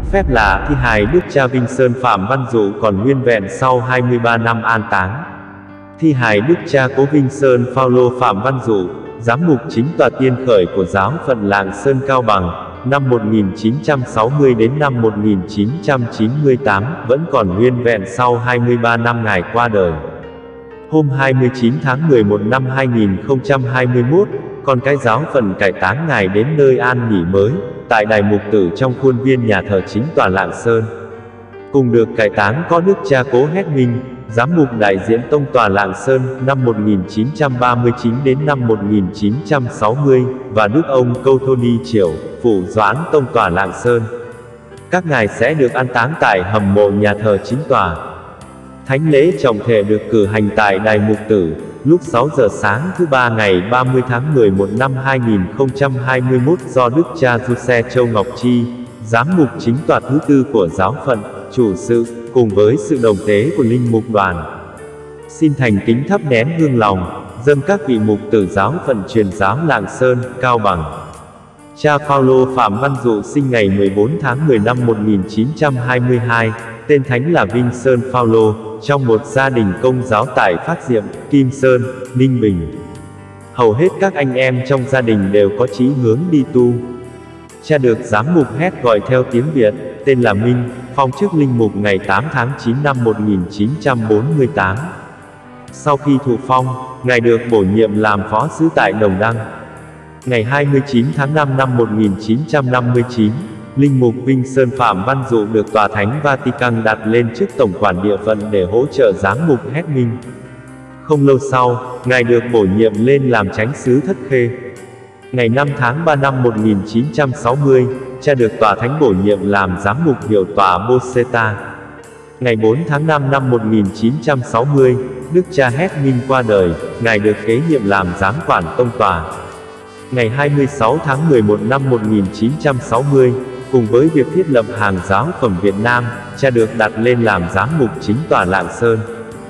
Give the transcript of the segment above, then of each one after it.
phép là thi hài Đức cha Vinh Sơn Phạm Văn Dụ còn nguyên vẹn sau 23 năm an táng. Thi hài Đức cha Cố Vinh Sơn Phao-lô Phạm Văn Dụ, giám mục chính tòa tiên khởi của giáo phận Lạng Sơn Cao Bằng, năm 1960 đến năm 1998, vẫn còn nguyên vẹn sau 23 năm Ngài qua đời. Hôm 29 tháng 11 năm 2021, con cái giáo phận cải táng Ngài đến nơi an nghỉ mới, tại đài mục tử trong khuôn viên nhà thờ chính tòa Lạng Sơn. Cùng được cải táng có Đức cha Cố Hét Minh, giám mục đại diện tông tòa Lạng Sơn, năm 1939 đến năm 1960, và Đức ông Câu Thô Ni Triểu, phủ doãn tông tòa Lạng Sơn. Các ngài sẽ được an táng tại hầm mộ nhà thờ chính tòa. Thánh lễ trọng thể được cử hành tại đài mục tử, lúc 6 giờ sáng thứ Ba ngày 30 tháng 11 năm 2021 do Đức cha Giuse Châu Ngọc Chi, giám mục chính tòa thứ tư của giáo phận, chủ sự, cùng với sự đồng tế của linh mục đoàn. Xin thành kính thắp nén hương lòng, dâng các vị mục tử giáo phận truyền giáo Lạng Sơn, Cao Bằng. Cha Phao-lô Phạm Văn Dụ sinh ngày 14 tháng 10 năm 1922, tên thánh là Vinh Sơn Phao-lô, trong một gia đình công giáo tại Phát Diệm, Kim Sơn, Ninh Bình. Hầu hết các anh em trong gia đình đều có chí hướng đi tu. Cha được giám mục hét gọi theo tiếng Việt, tên là Minh, phong chức linh mục ngày 8 tháng 9 năm 1948. Sau khi thụ phong, Ngài được bổ nhiệm làm phó sứ tại Đồng Đăng. Ngày 29 tháng 5 năm 1959, linh mục Vinh Sơn Phạm Văn Dụ được Tòa Thánh Vatican đặt lên chức tổng quản địa phận để hỗ trợ giám mục Hét Minh. Không lâu sau, Ngài được bổ nhiệm lên làm chánh xứ Thất Khê. Ngày 5 tháng 3 năm 1960, cha được Tòa Thánh bổ nhiệm làm giám mục hiệu tòa Boseta. Ngày 4 tháng 5 năm 1960, Đức cha Hét Minh qua đời, Ngài được kế nhiệm làm giám quản tông tòa. Ngày 26 tháng 11 năm 1960, cùng với việc thiết lập hàng giáo phẩm Việt Nam, cha được đặt lên làm giám mục chính tòa Lạng Sơn.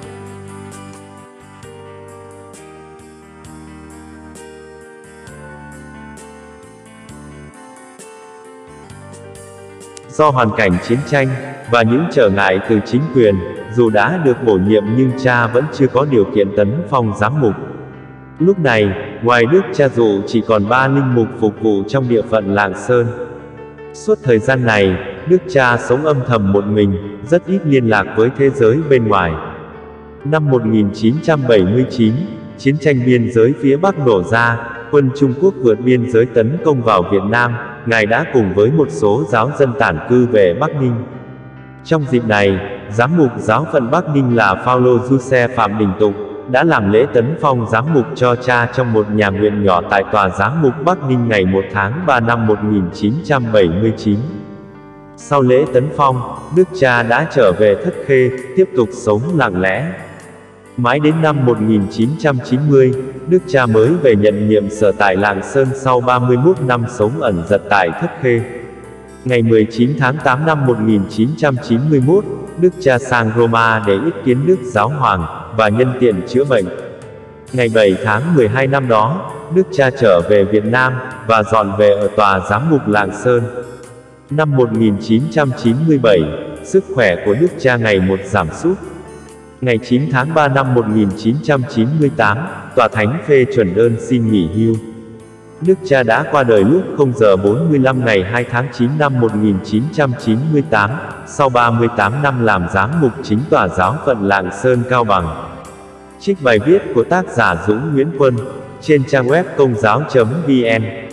Do hoàn cảnh chiến tranh, và những trở ngại từ chính quyền, dù đã được bổ nhiệm nhưng cha vẫn chưa có điều kiện tấn phong giám mục. Lúc này, ngoài Đức cha Dụ chỉ còn 3 linh mục phục vụ trong địa phận Lạng Sơn. Suốt thời gian này, Đức cha sống âm thầm một mình, rất ít liên lạc với thế giới bên ngoài. Năm 1979, chiến tranh biên giới phía Bắc nổ ra, quân Trung Quốc vượt biên giới tấn công vào Việt Nam, Ngài đã cùng với một số giáo dân tản cư về Bắc Ninh. Trong dịp này, giám mục giáo phận Bắc Ninh là Phao-lô Giuse Phạm Đình Tụng, đã làm lễ tấn phong giám mục cho cha trong một nhà nguyện nhỏ tại tòa giám mục Bắc Ninh ngày 1 tháng 3 năm 1979. Sau lễ tấn phong, Đức cha đã trở về Thất Khê, tiếp tục sống lặng lẽ. Mãi đến năm 1990, Đức cha mới về nhận nhiệm sở tại Lạng Sơn sau 31 năm sống ẩn dật tại Thất Khê. Ngày 19 tháng 8 năm 1991, Đức cha sang Roma để ý kiến Đức Giáo Hoàng, và nhân tiện chữa bệnh. Ngày 7 tháng 12 năm đó, Đức cha trở về Việt Nam, và dọn về ở tòa giám mục Lạng Sơn. Năm 1997, sức khỏe của Đức cha ngày một giảm sút. Ngày 9 tháng 3 năm 1998, Tòa Thánh phê chuẩn đơn xin nghỉ hưu. Đức cha đã qua đời lúc 0 giờ 45 ngày 2 tháng 9 năm 1998, sau 38 năm làm giám mục chính tòa giáo phận Lạng Sơn Cao Bằng. Trích bài viết của tác giả Dũng Nguyễn Quân, trên trang web công giáo.vn.